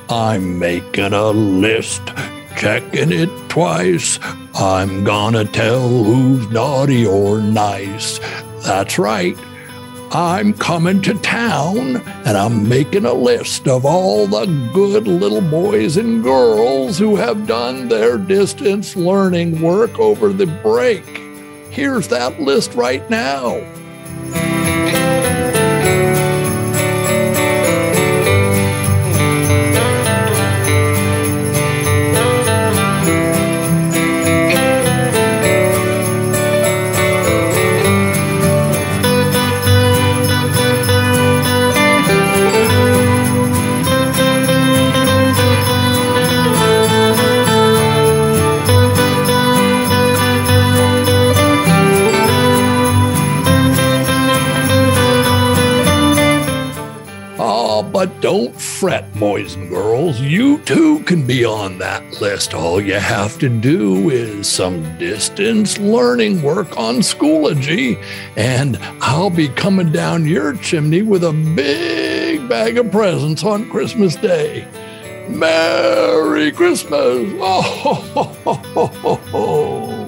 I'm making a list, checking it twice. I'm gonna tell who's naughty or nice. That's right. I'm coming to town, and I'm making a list of all the good little boys and girls who have done their distance learning work over the break. Here's that list right now. But don't fret, boys and girls. You too can be on that list. All you have to do is some distance learning work on Schoology, and I'll be coming down your chimney with a big bag of presents on Christmas Day. Merry Christmas! Oh, ho, ho, ho, ho, ho.